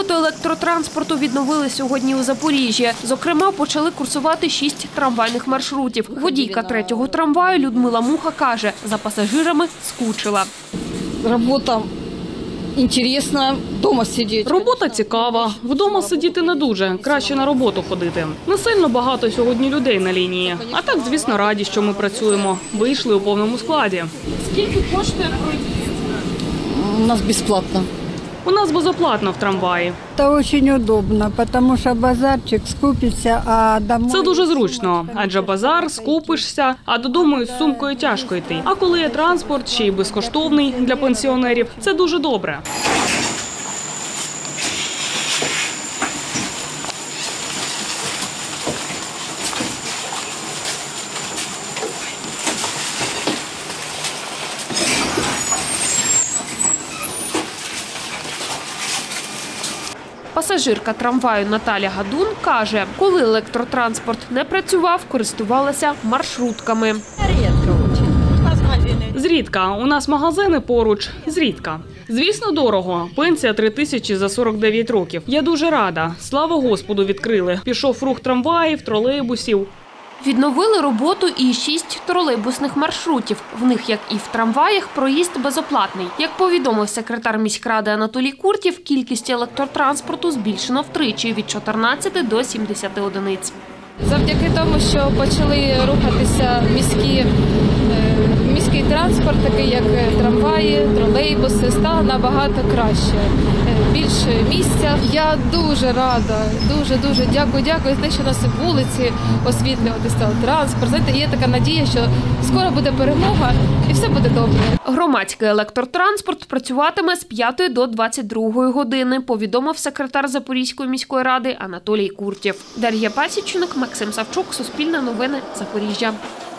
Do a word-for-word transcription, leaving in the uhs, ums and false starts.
Роботу електротранспорту відновили сьогодні у Запоріжжі. Зокрема, почали курсувати шість трамвайних маршрутів. Водійка третього трамваю Людмила Муха каже, за пасажирами скучила. Робота цікава, вдома сидіти. Робота цікава, вдома сидіти не дуже, краще на роботу ходити. Не сильно багато сьогодні людей на лінії. А так, звісно, раді, що ми працюємо. Вийшли у повному складі. Скільки коштує проїзд? У нас безплатно. У нас безоплатно в трамваї. Це дуже удобно, тому що базарчик скупиться, а домой... Це дуже зручно, адже базар, скупишся, а додому із сумкою тяжко йти. А коли є транспорт, ще й безкоштовний для пенсіонерів, це дуже добре. Пасажирка трамваю Наталя Гадун каже, коли електротранспорт не працював, користувалася маршрутками. Зрідка. У нас магазини поруч. Зрідка. Звісно, дорого. Пенсія три тисячі за сорок дев'ять років. Я дуже рада. Слава Господу, відкрили. Пішов рух трамваїв, тролейбусів. Відновили роботу і шість тролейбусних маршрутів. В них, як і в трамваях, проїзд безоплатний. Як повідомив секретар міськради Анатолій Куртєв, кількість електротранспорту збільшено втричі – від чотирнадцяти до сімдесяти одиниць. Завдяки тому, що почали рухатися міські, міський транспорт, такий як трамваї, тролейбуси, стало набагато краще. Більше місця. Я дуже рада, дуже-дуже дякую, дякую за те, що нас і вулиці освітлювати став транспорт. Знаєте, є така надія, що скоро буде перемога і все буде добре. Громадський електротранспорт працюватиме з п'ятої до двадцять другої години, повідомив секретар Запорізької міської ради Анатолій Куртєв. Дар'я Пасічник, Максим Савчук, Суспільне новини, Запоріжжя.